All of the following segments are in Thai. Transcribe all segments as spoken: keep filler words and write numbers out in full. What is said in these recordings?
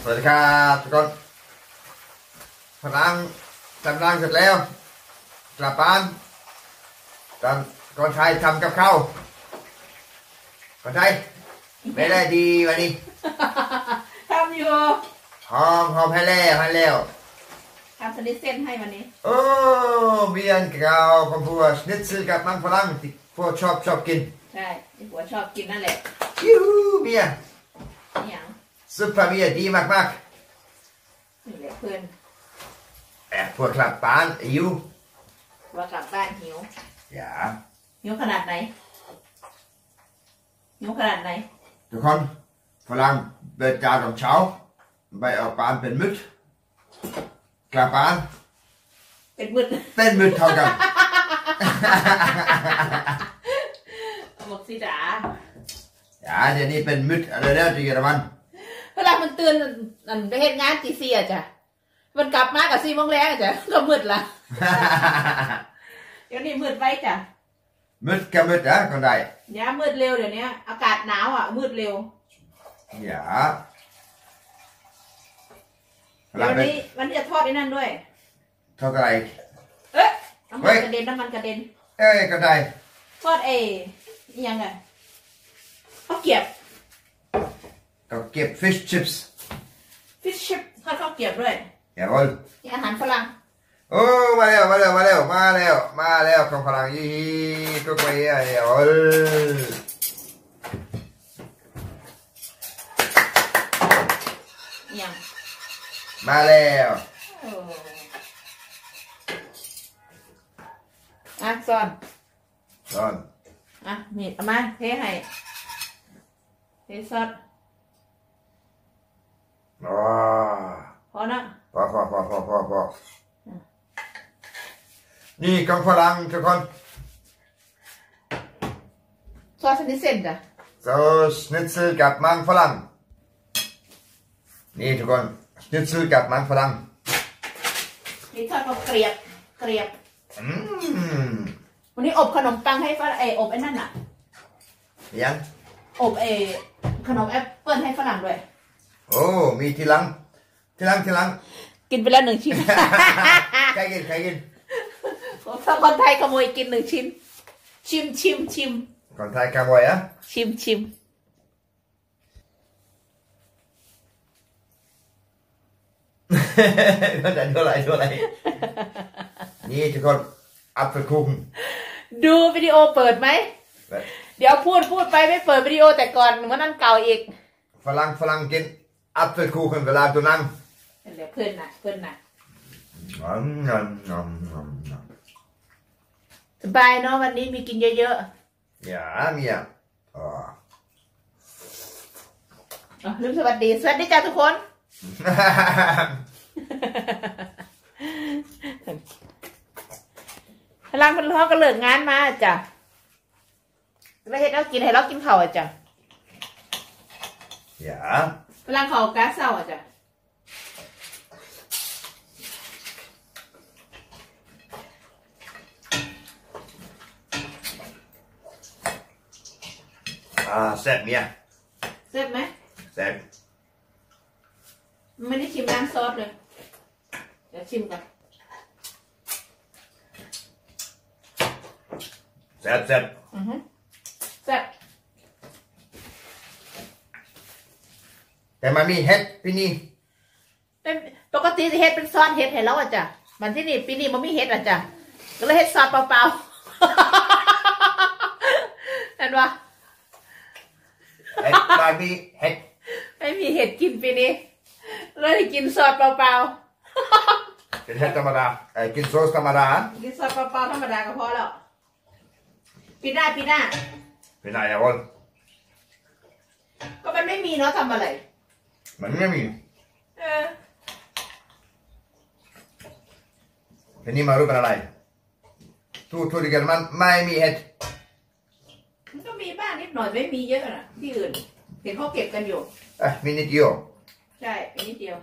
วัสดีครับทุกคนพลังทำร่างเสร็จแล้วกลับบ้านตอนก่อนไทยทำกับข้าวก่อนไทยไม่ได้ดีวันนี้ทำอยู่หอมหอมให้แล้วให้แล้วทำสนิทเส้นให้วันนี้โอ้เบียนเก่าของพวกสนิทซิลกับมังฝรั่งที่พวกชอบชอบกินใช่ที่ผัวชอบกินนั่นแหละชิวเบียเนี่ยซุปเปอร์เบียดีมากมากนี่แหละเพื่อนแอบพวกกลับบ้านหิวว่ากลับบ้านหิวอย่าหิวขนาดไหนหิวขนาดไหนทุกคนฝรั่งเบิดจานของเช้าไปออกบ้านเป็นมึดกลับบ้านเป็นมึดเป็นมึดเท่ากันบอกสิจ๋าอย่าเดี๋ยวนี้เป็นมึดอะไรแล้วที่เยอรมันเวลามันตื่นมันไปเฮ็ดงานตีสี่จ้ะมันกลับมากับสี่โมงแล้วจ้ะก็มืดละเดี๋ยวนี้มืดไว้จ้ะมืดก็มืดนะคนใดอย่ามืดเร็วเดี๋ยวนี้อากาศหนาวอ่ะมืดเร็วอย่าวันนี้วันนี้จะทอดไอ้นั่นด้วยทอดอะไรเอ๊ะน้ำมันกระเด็นน้ำมันกระเด็นเอ้ยคนใดทอดเอยังไงข้าวเกี๊ยวข้าวเกี๊ยว fish chips fish chip ทอดข้าวเกี๊ยวด้วยอย่าบอลอาหารฝรั่งโอ้มาแล้วมาแล้วมาแล้วมาแล้วมาแล้วของฝรั่งยี่ก็ไปอย่าบอลยังมาแล้วอ่ะซ้อนซ้อนอ่ะมีดเอามาเทให้เทซอสอ๋อพอนะพอพอพอพอพอพอนี่ของฝรั่งทุกคนซอสชนิดเส้นจ้ะซอสชนิดซิลกับมังฝรั่งนี่ทุกคนชนิดซิลกับมังฝรั่งนี่ทอดก็เกลียบเกลียบอืมวันนี้อบขนมปังให้ฝรั่งเอออบไอ้นั่นอ่ะยังอบเอขนมแอปเปิ้ลให้ฝรั่งด้วยโอ้มีทีหลังทีหลังทีหลังกินไปแล้วหนึ่งชิ้นใครกินใครกินถ้าคนไทยขโมยกินหนึ่งชิ้นชิมชิมชิมคนไทยขโมยอ่ะชิมชิมก็จะดูอะไรดูอะไรนี่ทุกคนอัพเฟอร์คุงดูวิดีโอเปิดไหมเดี๋ยวพูดพูดไปไม่เปิดวิดีโอแต่ก่อนเหมือนนั่นเก่าอีกฝรั่งฝรั่งกินอัพเฟอร์คุงเวลาตัวนั่งเดี๋ยวเพื่อนน่ะเพื่อนน่ะสบายเนาะวันนี้มีกินเยอะๆอย่ามีอ่ะอ๋อลืมสวัสดีสวัสดีจ้าทุกคนพลังพลังก็เลิกงานมาจ้ะแล้วเห็นเรากินให้เรากินข้าวอ่ะจ้ะอย่าพลังข้าวก๊าซเศร้าอ่ะจ้ะอ่าแซ่บเมียแซ่บไหมแซ่บไม่ได้ชิมน้ำซอสเลยเดี๋ยวชิมกันแซ่บแซ่บอือฮึแซ่บแต่มันมีเห็ดปีนี้เป็นปกติเห็ดเป็นซอสเห็ดให้เราอ่ะจ้ะมันที่นี่ปีนี้มันมีเห็ดอ่ะจ้ะก็เลยเห็ดซอสเปล่าๆเห็นปะเห็ดไม่มีเห็ดไม่มีเห็ดกินปีนี้เลยกินซอสเปล่าๆกินเห็ดธรรมดาไอ้กินซอสธรรมดากินซอสเปล่าๆธรรมดาก็พอแล้วปีหน้าปีหน้าปีหน้าอย่าบอลก็มันไม่มีเนาะทำอะไรมันไม่มีเออทีนี้มารู้เป็นอะไรทูทูดิกันมันไม่มีเห็ดมันก็มีบ้างนิดหน่อยไม่มีเยอะนะที่อื่นเห็นเขาเก็บกันอยู่เอ้มีนิดเดียวใช่มีนิดเดียว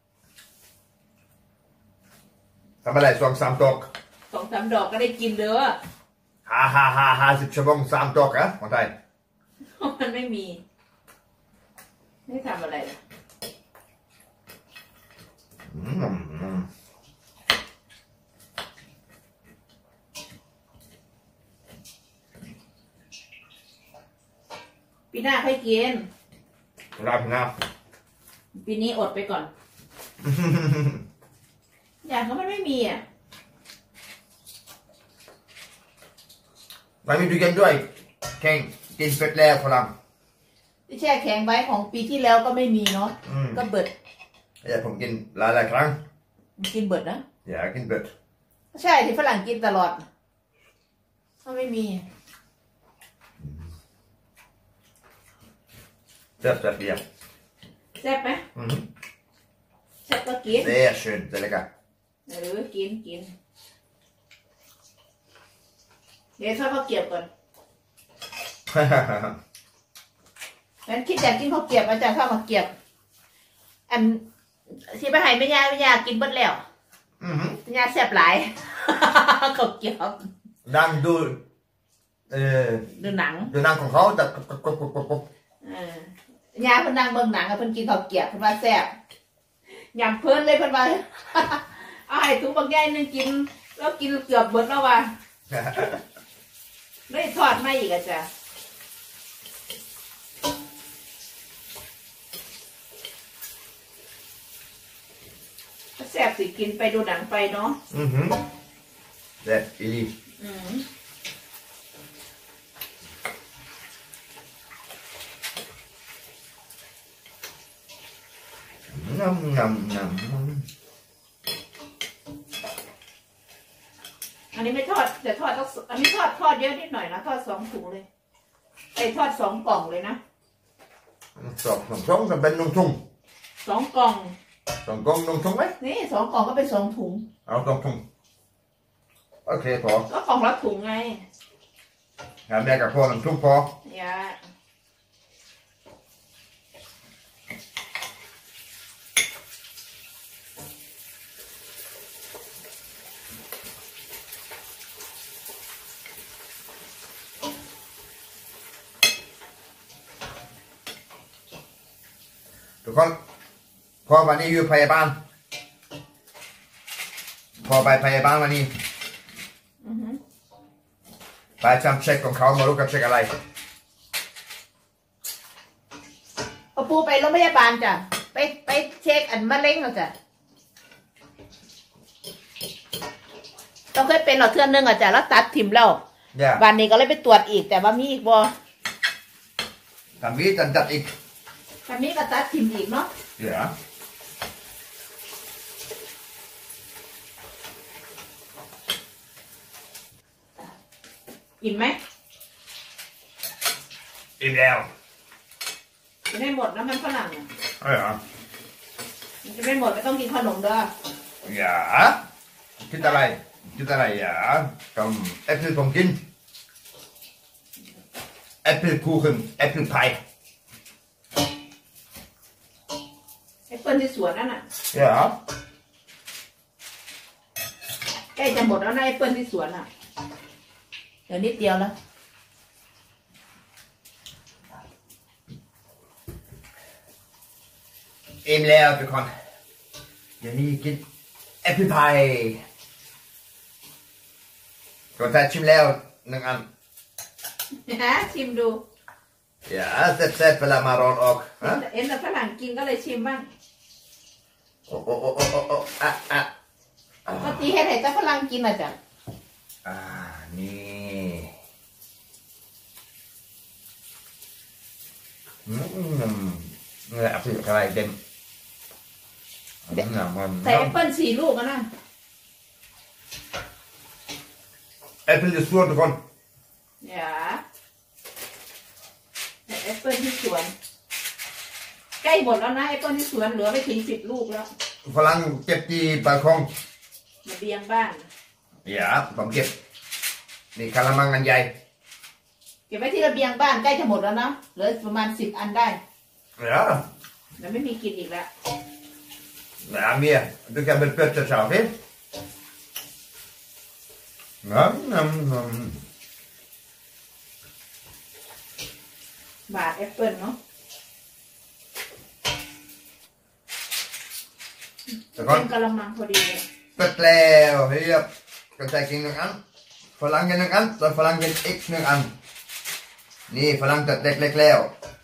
ทำอะไรสองสามดอกสองสามดอกก็ได้กินเด้อฮ่าฮ่าฮ่าฮ่าสิบชั่วโมงสามดอกอะคนไทยมันไม่มีไม่ทำอะไรหน้าค่อยกินรับนะปีนี้อดไปก่อน อย่างก็มันไม่มีอ่ะไม่มีดูกันด้วยแข่งกินเสร็จแล้วพลังที่แช่แข็งไว้ของปีที่แล้วก็ไม่มีเนาะก็เบิดอย่าผมกินหลายหลายครั้งกินเบิดนะอย่ากินเบิดใช่ที่ฝรั่งกินตลอดก็ไม่มีแซ่บแซ่บเดียวแซ่บไหมแซ่บก็กิน Sehr schön, sehr lecker. หรือกินกินเดี๋ยวทอดข้าวเกรียบก่อนงั้นคิดอยากกินข้าวเกรียบอาจารย์ทอดข้าวเกรียบอันที่ไปให้ไม่ยากไม่ยากกินเบิดแล้วไม่ยากแซ่บหลายข้าวเกรียบดังดูเออดูหนังดูหนังของเขาแต่กบกบกบกบเออยาเพิ่นนั่งเบิ่งหนังกับเพิ่นกินข้าวเกรียบเพิ่นว่าแซ่บยำเพิ่นเลยเพิ่นว่า เอาให้ถุงบางใหญ่นึงกินแล้วกินเกือบเบิดแล้วว่ะเลยทอดมาอีกอ่ะจ้ะแซ่บสิกินไปดูหนังไปเนาะอือหือแซ่บอีหลีอืมงำงำงำอันนี้ไม่ทอดแต่ทอดต้องอันนี้ทอดทอดเยอะนิดหน่อยนะทอดสองถุงเลยไอ้ทอดสองกล่องเลยนะสองสองสองจะเป็นนงทุ่งสองกล่องสองกล่องนงทุ่งไหมนี่สองกล่องก็เป็นสองถุงเอาสองทุ่งโอเคพอก็กล่องละถุงไงงานแม่กับพ่อนงทุ่งพออย่าทุกคนพอวันนี้อยู่พยาบาลพอไปพยาบาลวันนี้ไปจำเช็คของเขามารู้กับเช็คอะไรเอาปูไปโรงพยาบาลจ้ะไปไปเช็คอันมะเร็งแล้วจ้ะต้องเคยเป็นหลอดเทือนนึงอ่ะจ้ะแล้วตัดถิ่มแล้ว Yeah. วันนี้ก็เลยไปตรวจอีกแต่ว่ามีอีกบ่ทำนี้จัดจัดอีกวันนี้ก็ตัดถิ่มอีกเนาะ Ja. อิ่มไหมอิ่มแล้วจะได้หมดน้ำมันฝรั่งอ่ะอ๋อมันจะไม่หมดไม่ต้องกินขนมเด้อ Ja.กินอะไรกินอะไรja. Kom, äppel vom Kind. Äppelkuchen, Äppelpie. ไอ้เปิ้ลที่สวนนั่นน่ะ Ja. ใกล้จะหมดแล้วนะไอ้เปิ้ลที่สวนอ่ะเดี๋ยวนิดเดียวแล้วอิ่มแล้วทุกคนเดี๋ยวนี้กิน Äppelpie ก็ได้ชิมแล้วหนึ่งอันฮะชิมดู Ja,แซ่บๆเวลามาร้อนออกฮะเอ็นแต่ฝรั่งกินก็เลยชิมบ้างโอ้โอ้โอ้โอ้โอ้โอ้อ่ะอ่ะปกติเห็ดเห็ดแต่ฝรั่งกินอ่ะจ้ะอ่านี่อืมนี่แหละคืออะไรเด่นเด่นนะมันใส่แอปเปิ้ลสี่ลูกอะนะแอปเปิลจะสวนทุกคนอย่าใส่แอปเปิ้ลที่สวน ใกล้หมดแล้วนะแอปเปิ้ลที่สวนเหลือไม่ถึงสิบลูกแล้วฝรั่งเก็บที่บาร์คองระเบียงบ้านอย่าผมเก็บนี่กะละมังอันใหญ่เก็บไว้ที่ระเบียงบ้านใกล้จะหมดแล้วนะเหลือประมาณสิบอันได้อย่าแล้วไม่มีกินอีกแล้ว Ja, mer. Du kan väl putta så här. Nam, nam, nam. บาทแอปเปิ้ลเนาะทุกคนเป็นกะละมังพอดีเลย Put แล้วเฮียบก็ใส่กินหนึ่งอันฝรั่งกินหนึ่งอันแล้วฝรั่งกินอีกหนึ่งอันนี่ฝรั่งตัดเล็กๆแล้ว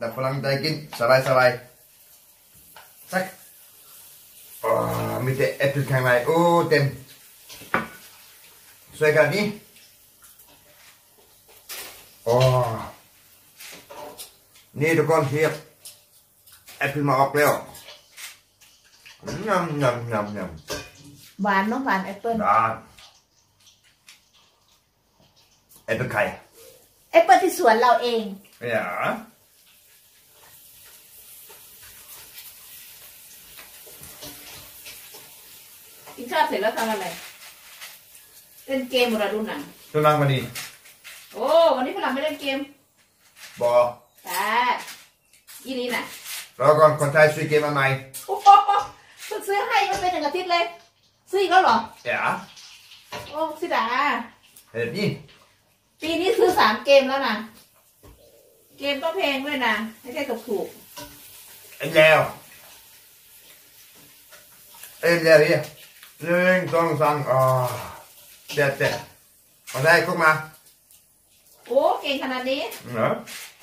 แต่ฝรั่งได้กินสบายสบายสักอ๋อมีแต่แอปเปิลข้างในโอ้เต็มสวยขนาดนี้โอ้นี่ทุกคนเทียบแอปเปิลมาออกแล้วยำยำยำยำหวานเนาะหวานแอปเปิ้ลหวานแอปเปิลไข่แอปเปิ้ลที่สวนเราเองอย่ากินข้าวเสร็จแล้วทำอะไรเล่นเกมหรือดูหนังดูหนังวันนี้โอ้วันนี้ฝรั่งไม่เล่นเกมบอแต่อีนี่น่ะรอก่อนคนไทยซื้อเกมมาใหม่โอ้โหเพิ่งซื้อให้มันเป็นหนึ่งอาทิตย์เลยซื้ออีกแล้วเหรออย่าโอ้สิดาเห็นนี่ปีนี้ซื้อสามเกมแล้วนะเกมก็แพงด้วยนะไม่ใช่ถูกถูกเอ็นแล้วเอ็นแล้วเนี่ยหนึ่งสองสามอ๋อเด็ดเด็ดเอาได้เข้ามาโอ้เก่งขนาดนี้เนาะ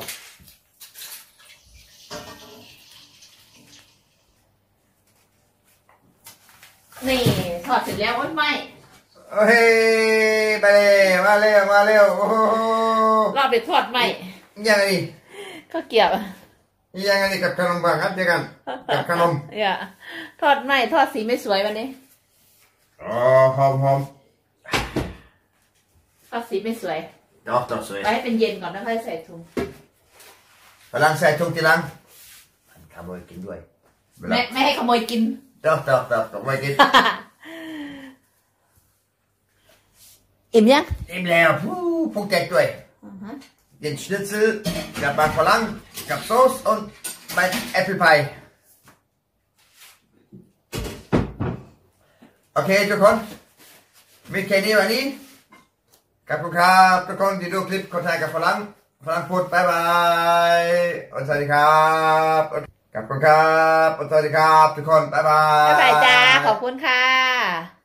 นี่ถอดเสร็จแล้วโอ้ยไม่เฮ้ยไปเลยมาเร็วมาเร็วโอ้เราไปทอดไหมยังไงก็เกี่ยวยังไงกับขนมปังครับเจ๊กันกับขนมอย่าทอดไหมทอดสีไม่สวยวันนี้อ๋อหอมหอมทอดสีไม่สวยดอกต่อสวยไปให้เป็นเย็นก่อนแล้วค่อยใส่ถุงพลังใส่ถุงทีหลังขโมยกินด้วยไม่ไม่ให้ขโมยกินดอกดอกดอกขโมยกินอิ่มยังอิ่มแล้วผู้ผู้แก่ด้วยden Schnitzelกับปลาฝรั่งกับซอส und mein Apple Pie โอเคทุกคนมีแค่นี้วันนี้ขอบคุณครับทุกคนที่ดูคลิปคนไทยกับฝรั่งฝรั่งพูดบายบายสวัสดีครับขอบคุณครับสวัสดีครับทุกคนบายบายบ๊ายบายจ้าขอบคุณค่ะ